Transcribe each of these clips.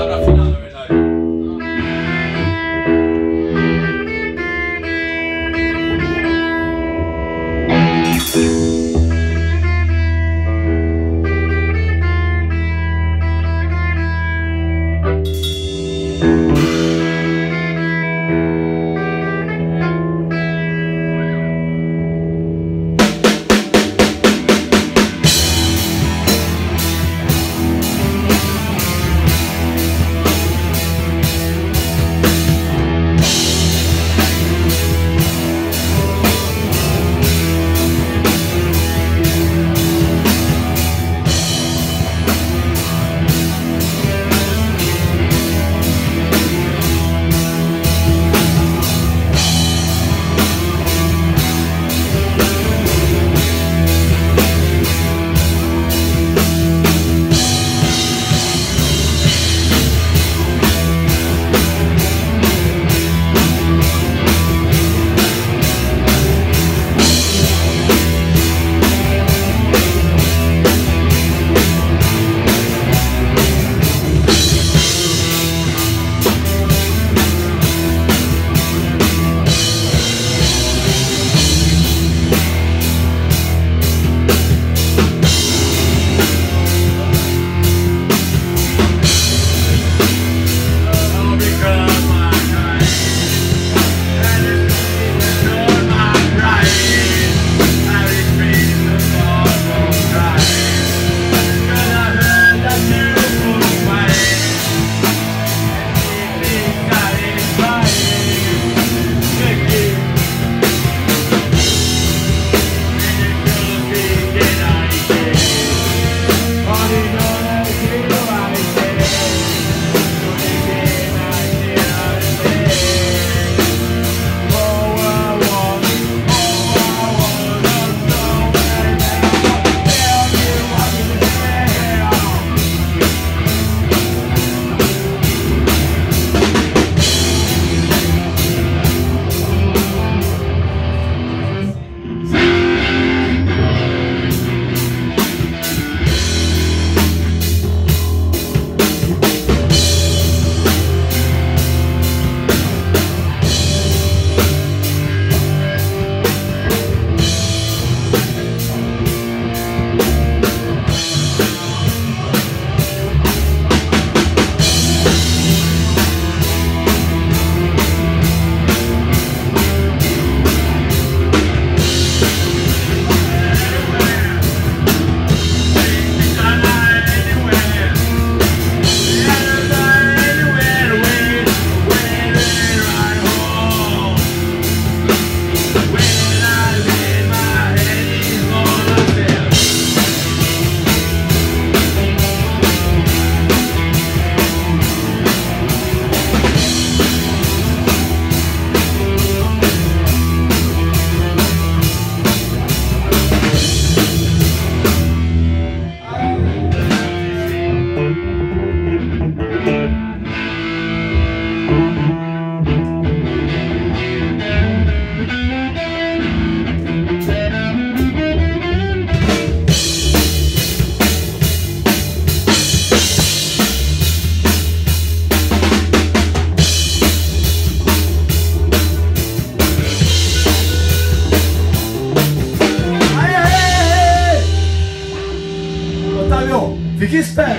palavra final, na verdade. Fique esperto.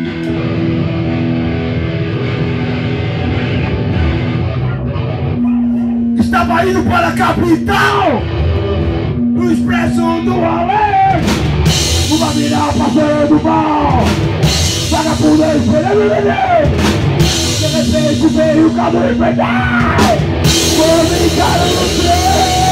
Estava indo para a capital, no expresso do rolê. Uma viral passando mal, vagabundo esperando o neném. De repente veio o caldo infernal, vou brincar no trem.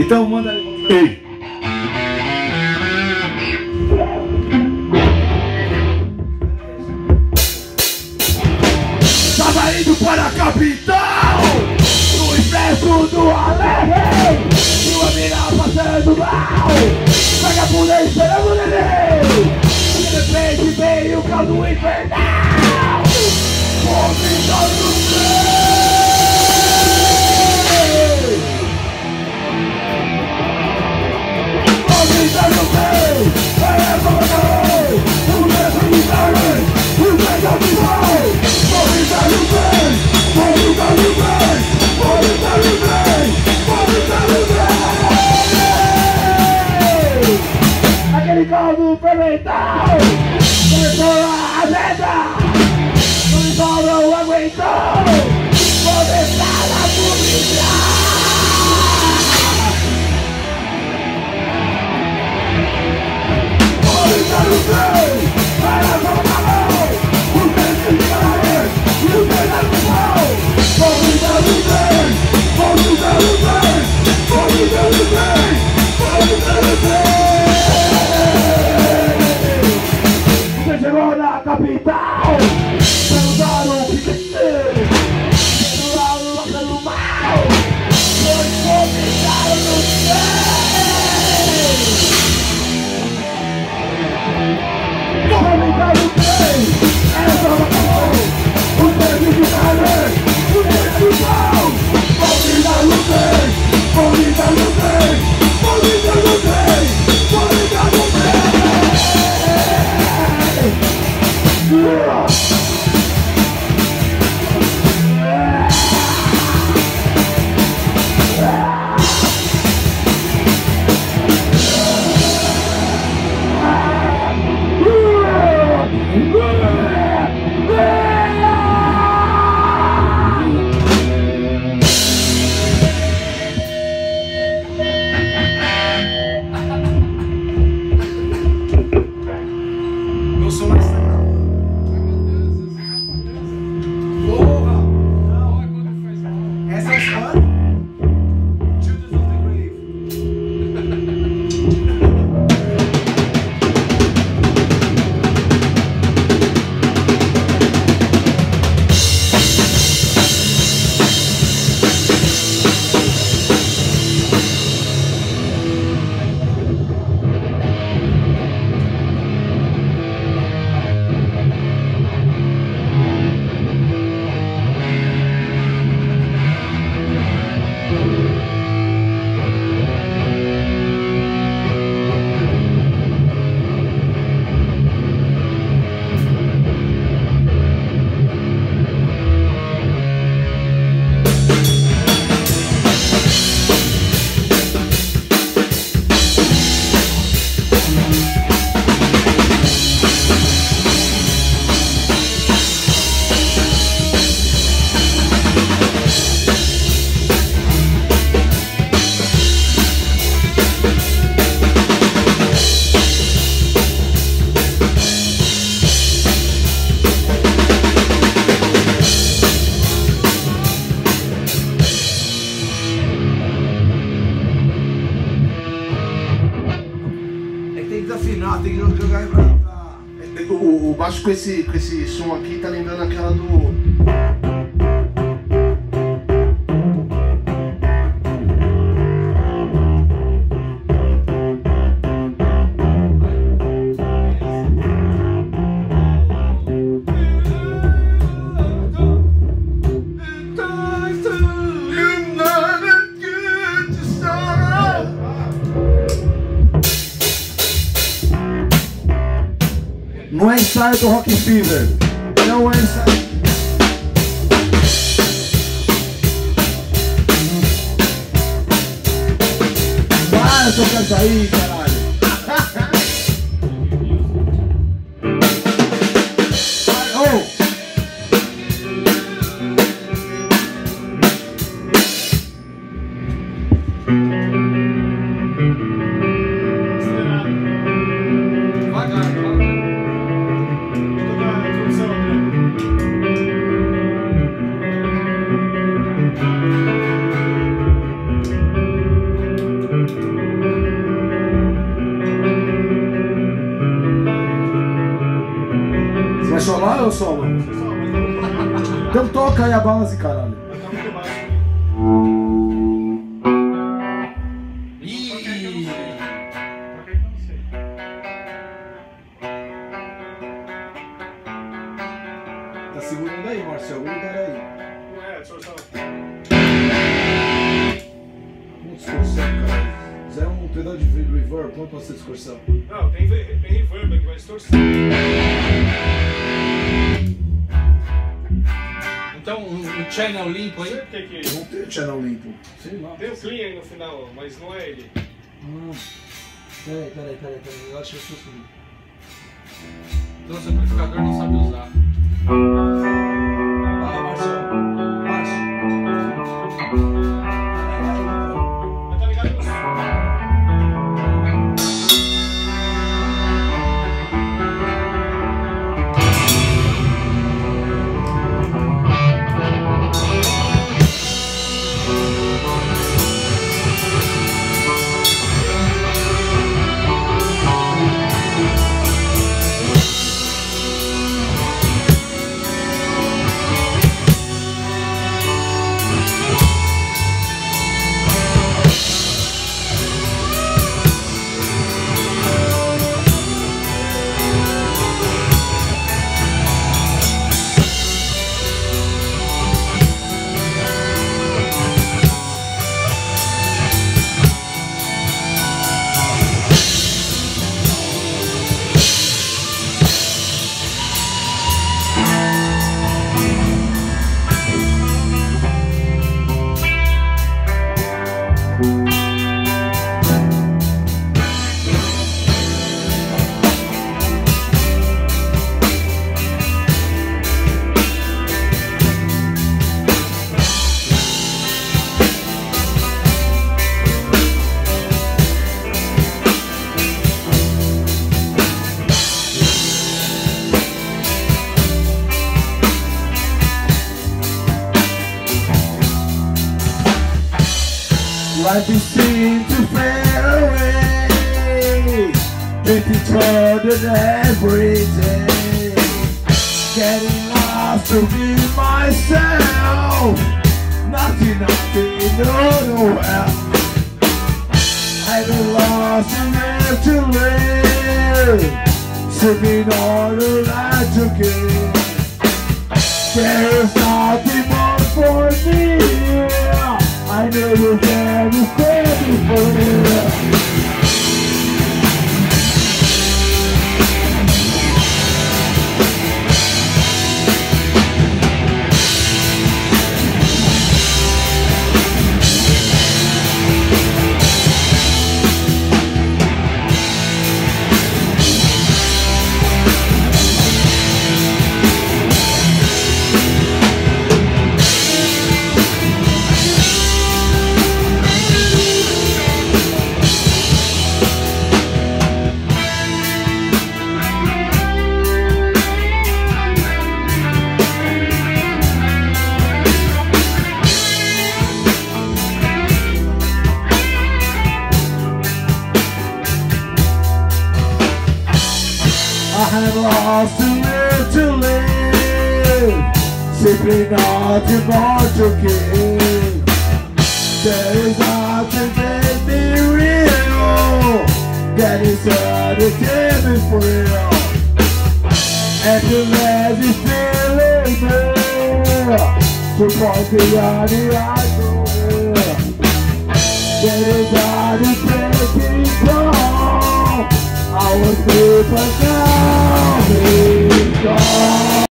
Então manda aí. Ei. Tava indo para a capital, no expresso do além, e uma mina passando mal, vagabunda esperando o neném. De repente veio o caldo infernal, vomitando sangue. Vomitando bem, é vomitando, o mesmo de carne, o mesmo de pau. Vomitando bem, vomitando bem, vomitando bem, vomitando bem. Aquele caldo fermental começou a azeda, o sol não aguentou, começar a vomitar. Vomitando bem, para vomitar, o mesmo de carne, o mesmo de pau. Vomitando bem, vomitando bem, vomitando bem, vomitando bem. Você chegou na capital, perguntaram o que tem, do lado passando mal, foi vomitaram no céu. Vomitando bem, é só uma cor, o mesmo de carne, o mesmo de pau. Vomitando bem, vomitando bem, vomitando bem, vomitando bem. O baixo com esse som aqui tá lembrando aquela do... Não é ensaio do Rock Fever, não é ensaio. Para tocar isso aí, caralho. Oh. Quer solar ou eu solo? Então toca aí a base, caralho. Tá segurando aí, Marcelo, algum lugar aí. Não é, distorção. Uma distorção, cara. Zé um pedal de reverb, como pode ser distorção? Não, tem reverb aqui, mas distorção. Então um channel limpo aí? Não sei por que Não tem channel limpo. Sei lá. tem o clean aí no final, mas não é ele. Peraí. Eu acho que eu sou Então o amplificador não sabe usar. Ah, Marcelo. Márcio. Mas tá ligado no som. Life is seems to fade away, with each other every day. Getting lost to be myself, nothing, no help. I've been lost and left to live, sipping all the light to give. There is nothing more for me. I never can stand for you. I have lost to live, simply nothing more to give. There is nothing that me real, that is undetermined for real. And the last is feeling real, to point beyond the eye. There is nothing breaking down. Our people now is gone.